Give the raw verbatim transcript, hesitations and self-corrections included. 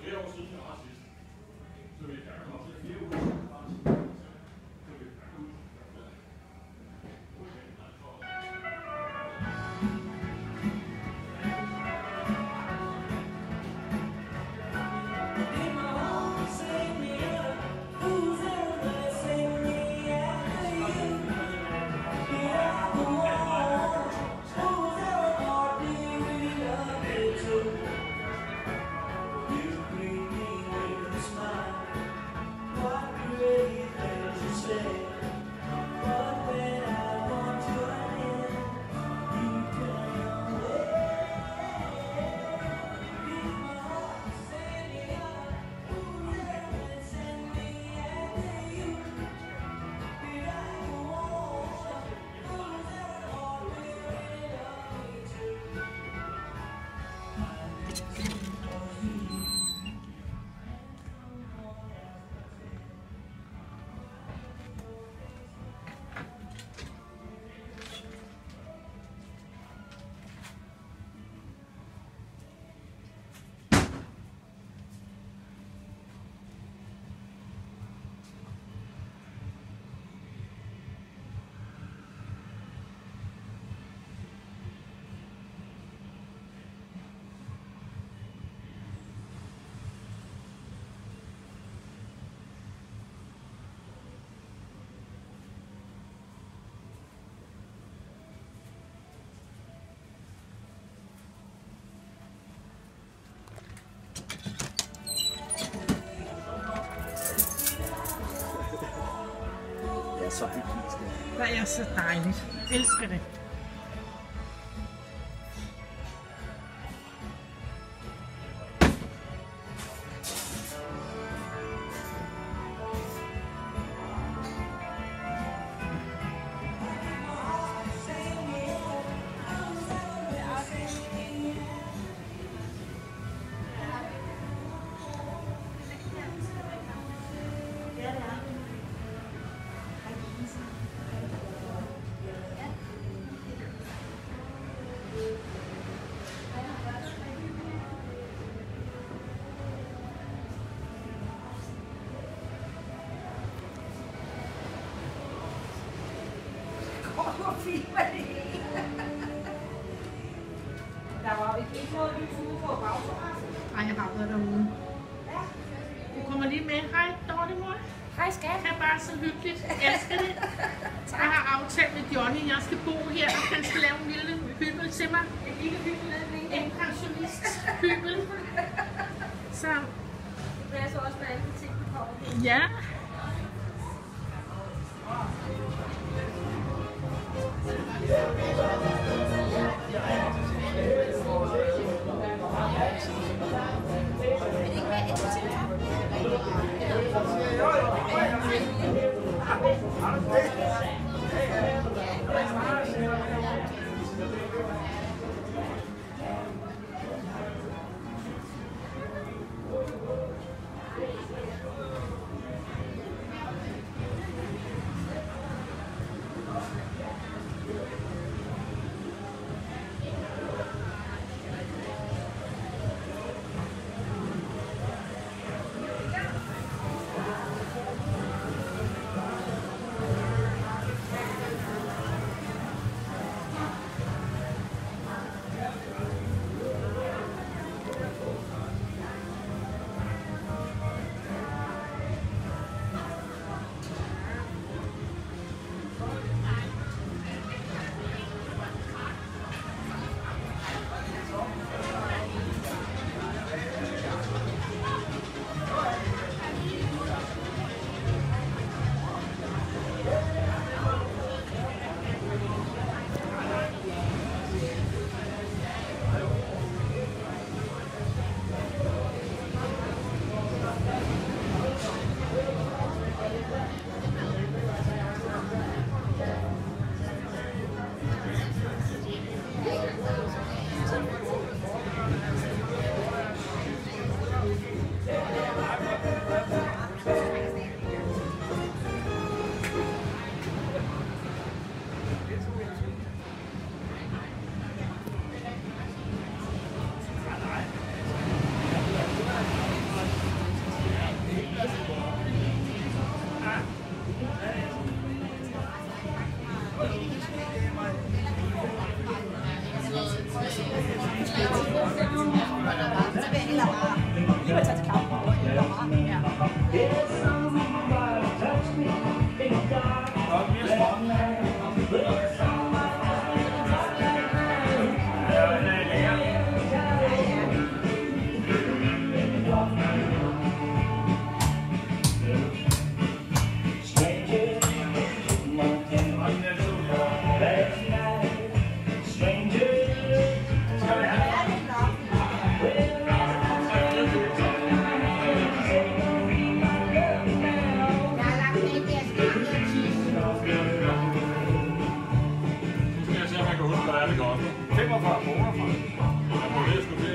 Så hyggeligt. Det er så dejligt. Jeg elsker det. Der var ikke noget, du skulle på bagterrassen. Ej, jeg har været derude. Du kommer lige med. Hej, Dorte mor. Hej skat. Det er bare så hyggeligt. Jeg elsker det. Jeg har aftalt med Johnny, at jeg skal bo her, og han skal lave en lille hybel til mig. En lille hybel nede ved En pensionist hybel. Så. Det bliver så også med alle de ting, du kommer på. Ja. er det koster? femogfyrre kroner, faktisk. Jeg må lige skulle til